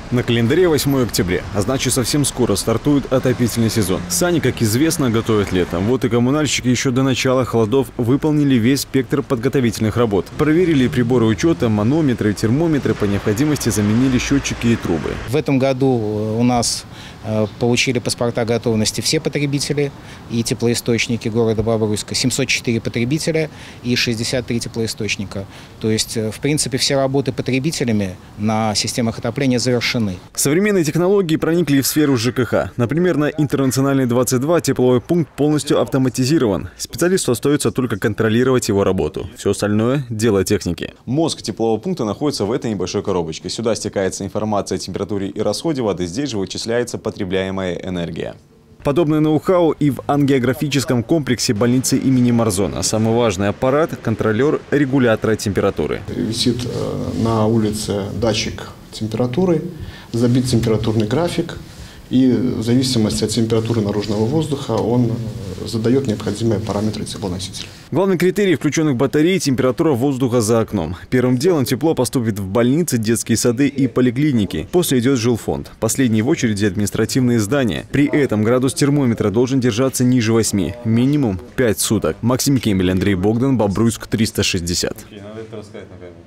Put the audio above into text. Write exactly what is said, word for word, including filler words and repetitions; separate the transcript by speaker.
Speaker 1: На календаре восьмое октября, а значит совсем скоро стартует отопительный сезон. Сани, как известно, готовят летом. Вот и коммунальщики еще до начала холодов выполнили весь спектр подготовительных работ. Проверили приборы учета, манометры, термометры, по необходимости заменили счетчики и трубы.
Speaker 2: В этом году у нас получили паспорта готовности все потребители и теплоисточники города Бобруйска. семьсот четыре потребителя и шестьдесят три теплоисточника. То есть, в принципе, все работы потребителями на системах отопления завершены.
Speaker 1: Современные технологии проникли в сферу ЖКХ. Например, на Интернациональной двадцать два тепловой пункт полностью автоматизирован. Специалисту остается только контролировать его работу. Все остальное – дело техники. Мозг теплового пункта находится в этой небольшой коробочке. Сюда стекается информация о температуре и расходе воды. Здесь же вычисляется потребляемая энергия. Подобное ноу-хау и в ангиографическом комплексе больницы имени Марзона. Самый важный аппарат – контролер регулятора температуры.
Speaker 3: Висит на улице датчик температуры, забит температурный график, и в зависимости от температуры наружного воздуха он задает необходимые параметры теплоносителя.
Speaker 1: Главный критерий включенных батарей – температура воздуха за окном. Первым делом тепло поступит в больницы, детские сады и поликлиники. После идет жилфонд. Последний в очереди административные здания. При этом градус термометра должен держаться ниже восьми. Минимум пять суток. Максим Кемель, Андрей Богдан, Бобруйск, триста шестьдесят.